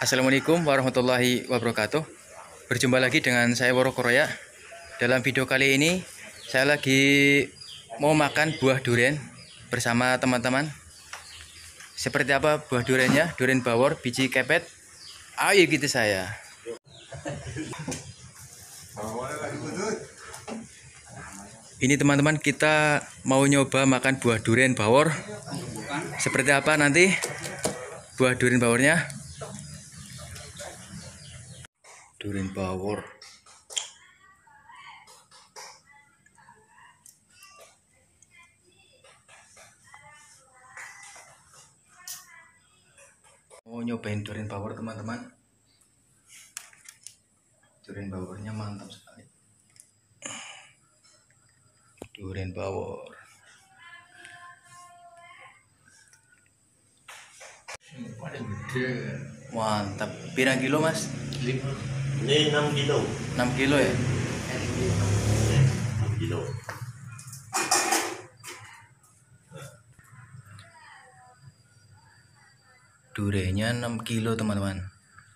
Assalamualaikum warahmatullahi wabarakatuh. Berjumpa lagi dengan saya Woro Koroya. Dalam video kali ini saya lagi mau makan buah durian bersama teman-teman. Seperti apa buah duriannya? Durian bawor, biji kepet. Ayo ikuti saya. Ini teman-teman, kita mau nyoba makan buah durian bawor. Seperti apa nanti buah durian bawornya? Durian bawor. Mau nyobain durian bawor teman-teman. Durian bawornya mantap sekali. Durian bawor. Mantap. Pirang kilo mas? Ini 6 kilo. 6 kilo ya? 6 kilo. Duriannya 6 kilo teman-teman.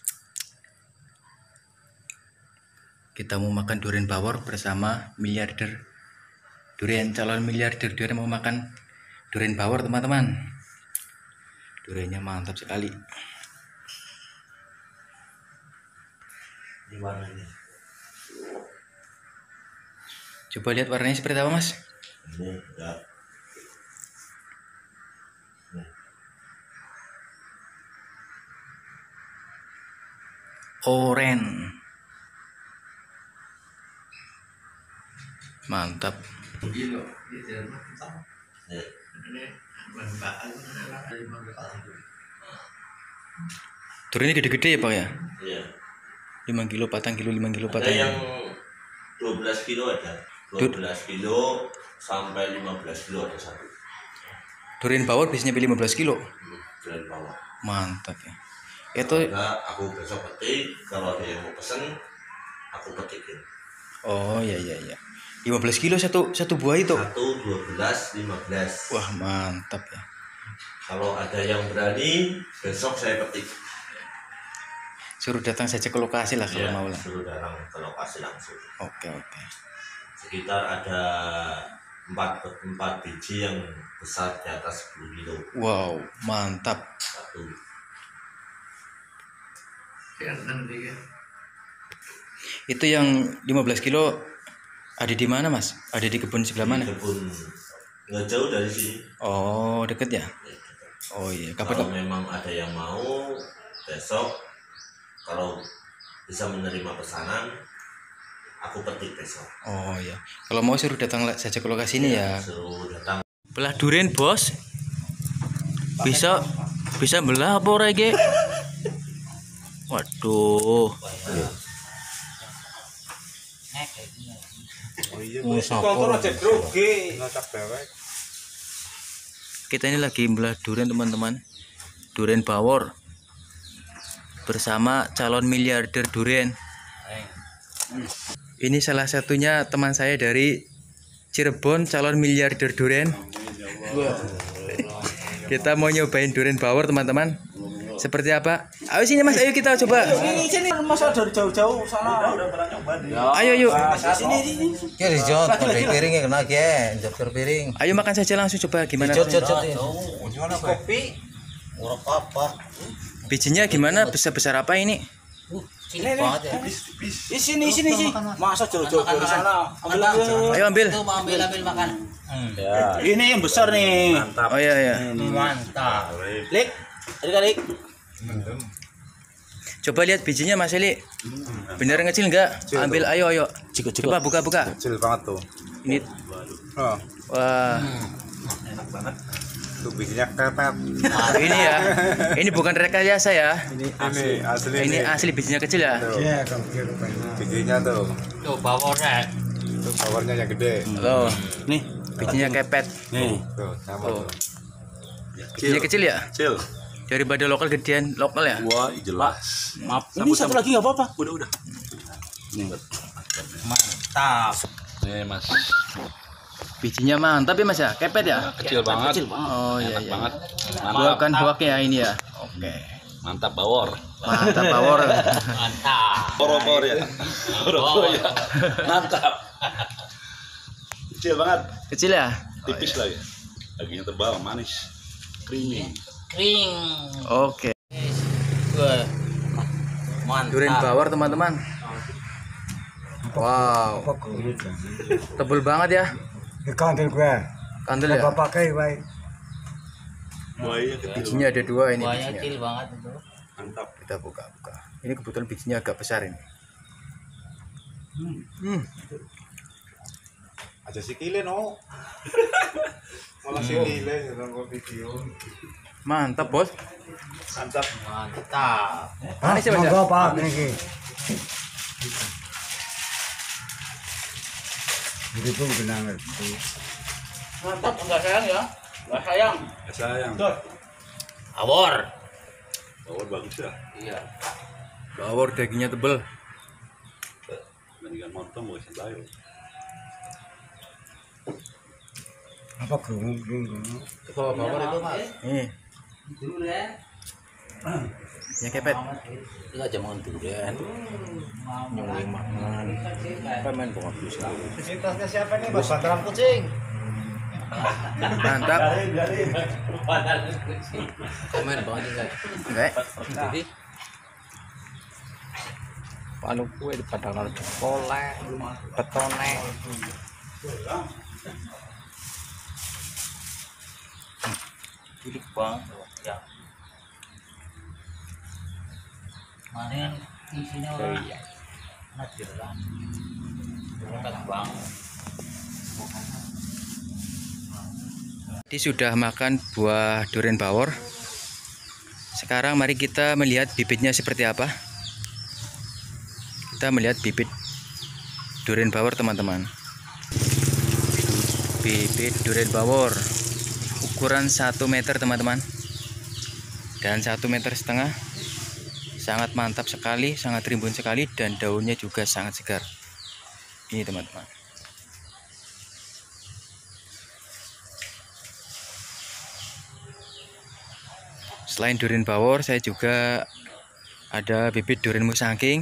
Kita mau makan durian bawor bersama miliarder durian, calon miliarder durian. Mau makan durian bawor teman-teman. Duriannya mantap sekali. Ini warnanya. Coba lihat warnanya seperti apa mas? Ini enggak. Oranye. Mantap. Duriannya gede-gede ya pak ya? Iya. 5 kilo, 4 kilo, 5 kilo, 4 Ada kilo. yang 12 kilo ada. 12 kilo sampai 15 kilo ada satu. Durian bawor biasanya 15 kilo. Durian bawor. Mantap ya. Itu Enggak, aku besok petik. Kalau ada yang mau pesen, aku petikin. oh iya iya iya. 15 kilo satu buah itu. 1, 12, 15. Wah, mantap ya. Kalau ada yang berani, besok saya petik. Suruh datang saja ke lokasi lah kalau Ya, mau lah. suruh datang ke lokasi langsung. Oke, oke. Sekitar ada 4 biji yang besar di atas 10 kilo. Wow, mantap. Satu. Itu yang 15 kilo ada di mana mas? Ada di kebun sebelah mana? Di kebun nggak jauh dari sini. Oh, deket ya? Ya, gitu. Oh iya. Kalau Kapan? memang ada yang mau, besok kalau bisa menerima pesanan, aku petik besok. Oh iya. Kalau mau suruh datang saja ke lokasi ini ya. Suruh datang. Belah durian bos. Bisa belah apa ora iki? Waduh. Kita ini lagi belah durian teman-teman. Durian bawor bersama calon miliarder durian. Ini salah satunya teman saya dari Cirebon, calon miliarder durian. Kita mau nyobain durian bawor teman-teman. Seperti apa? Ayo sini mas, ayo kita coba. Sini masa dari jauh-jauh sana. Udah pernah nyoba deh. Ayo yuk. Sini. Ya dijot, pakai piringnya kena ya, jot piring. Ayo makan saja langsung, coba gimana? Jot. Gimana kopi? Orang apa? Bijinya gimana? Besar-besar apa ini? Cilik banget ya. Di sini. Masa jauh-jauh dari sana. Ambil. Ayo ambil. Tuh mau ambil makan. Ya. Ini yang besar nih. Oh iya iya. Mantap. Lik. Lik. Coba lihat bijinya Mas Eli. Bener ngecil enggak? Ambil, ayo. Coba buka. Kecil banget tuh. Ini. Oh, Wah, enak banget. Tuh bijinya kepet. ini ya. Ini bukan rekayasa ya. Ini asli. Ini asli bijinya kecil ya. Tuh. Bijinya tuh. Tuh bawornya. Tuh powernya yang gede. Loh, Nih. bijinya kepet. Nih. Tuh, sama Oh. tuh. Bijinya kecil ya? Kecil. Daripada gedean lokal ya? Wah, jelas. Maaf. Ini satu lagi enggak apa-apa. Udah. Mantap. Nih, Mas. Bijinya mantap ya Mas ya? Kepet ya? Kecil banget. Oh iya Enak iya. banget. Buahkan buahnya ini ya. Oke. Mantap bawor. Mantap Bawor. Boro-boro ya. Boro-boro ya. Mantap. Kecil banget, Kecil ya? tipis lah ya. Dagingnya tebal, manis, creamy. Oke. Mantap. Durian Bawor teman-teman. Wow. Tebel banget ya. Kandil gue. Kandel ya. Pakai baik. Buaya kecil, Bijinya ada 2 ini Buahnya bijinya. kecil banget itu. mantap. Kita buka. Ini kebetulan bijinya agak besar ini. Aja sikile no. Malah sikile dalam video. Mantap bos. Mantap. Mantap. Manis ya, Mas, ya? Monggo Pak niki. Jadi pun benang itu. Mantap enggak sayang ya? Enggak sayang. Sayang. Awor. Bawor bagus ya. Iya. Bawor dagingnya tebel. Mendingan montong mau santai. Apa gerung. Bawa bawor itu, Mas. Nih, Dulu ya. yang kepet. Itu aja mau durian. Nyuling mangan. Pemen bagus. Sitasnya siapa nih, Bos? Bantaran kucing. Mantap. Pemen banget juga. Enggak. Jadi panu kue di padang kolek, betone. Cilik bang, ya. Mana yang isinya orang? Iya. Nadiran. Dekat bang. Tadi sudah makan buah durian Bawor. Sekarang mari kita melihat bibitnya seperti apa. Kita melihat bibit durian Bawor teman-teman. Bibit durian Bawor ukuran 1 meter teman-teman, dan 1,5 meter. Sangat mantap sekali, sangat rimbun sekali, dan daunnya juga sangat segar. Ini teman-teman. Selain durian Bawor, saya juga ada bibit durian musangking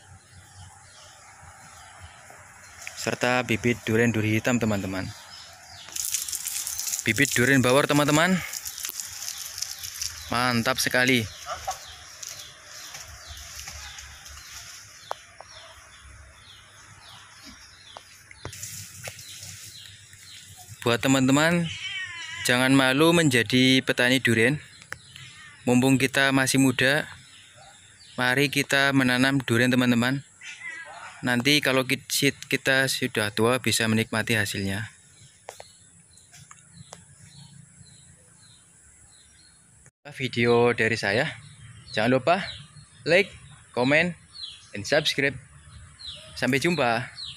serta bibit durian duri hitam teman-teman. Bibit durian Bawor teman-teman, mantap sekali. Buat teman-teman, jangan malu menjadi petani durian. Mumpung kita masih muda, mari kita menanam durian teman-teman. Nanti kalau kita sudah tua bisa menikmati hasilnya. Video dari saya, jangan lupa like, comment, dan subscribe. Sampai jumpa.